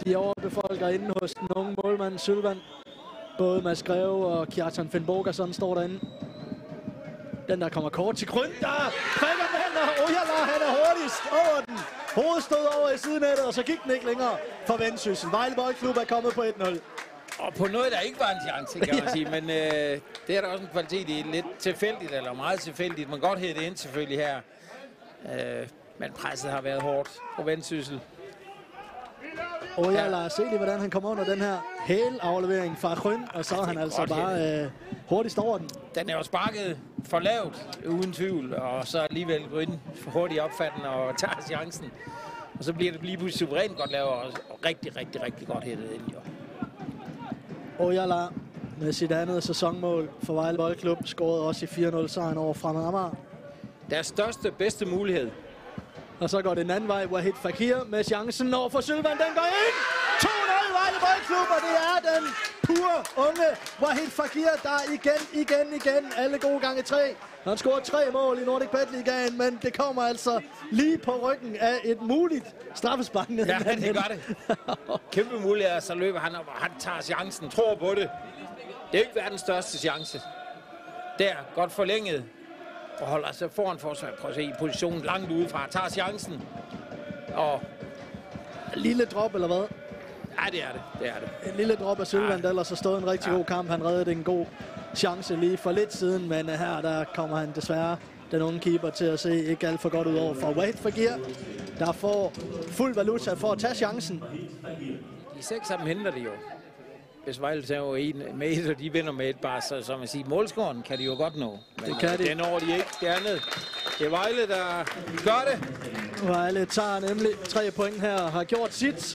De overbefolker inde hos den unge målmand Sylvan. Både Mads Greve og Kjartan Finn Bogerson står derinde. Den der kommer kort til Grøn, der prikker den, og Ojala, han er hurtigst over den. Hovedstød over i sidenettet, og så gik den ikke længere for Vendsyssel. Vejle Boldklub er kommet på 1-0. Og på noget, der ikke var en chance, kan man sige. Men det er der også en kvalitet i. Lidt tilfældigt, eller meget tilfældigt. Man kan godt hætte ind selvfølgelig her. Men presset har været hårdt på Vendsyssel. Ojala, se lige, hvordan han kommer under den her hælaflevering fra Grøn, og så er han altså bare hurtigst over den. Den er jo sparket for lavt, uden tvivl, og så alligevel Grøn hurtigt opfattende og tager chancen. Og så bliver det lige pludselig suverænt godt lavet, og rigtig godt hættet ind, jo. Ojala med sit andet sæsonmål for Vejle Boldklub scorede også i 4-0-sejren over Fremad Amager. Deres bedste mulighed. Og så går det en anden vej, Wahid Fakir med chancen over for Sylvan. Den går ind! 2-0 Vejle Boldklub, og det er den pure unge Wahid Fakir, der igen, alle gode gange 3. Han scorede 3 mål i Nordic Bet Ligaen, men det kommer altså lige på ryggen af et muligt straffespark. Ja, det gør det. Kæmpe muligheder, så løber han op, og han tager chancen, tror på det. Det er ikke verdens største chance. Der, godt forlænget. Og holder sig foran forsvaret. Prøv at se i positionen langt udefra. Tager chancen. Og lille drop, eller hvad? Ja, det er det. En lille drop af Sylvan, der ellers har stået en rigtig god kamp. Han reddede en god chance lige for lidt siden, men her der kommer han desværre, den unge keeper, til at se ikke alt for godt ud over for Wahid Fakir, der får fuld valuta for at tage chancen. De 6 af dem henter det jo. Hvis Vejle tager en med et, og de vinder med et bare, så man siger, målscoren kan de jo godt nå. Men det kan de. Det når de ikke. Det andet. Det er Vejle, der gør det. Vejle tager nemlig 3 point her og har gjort sit.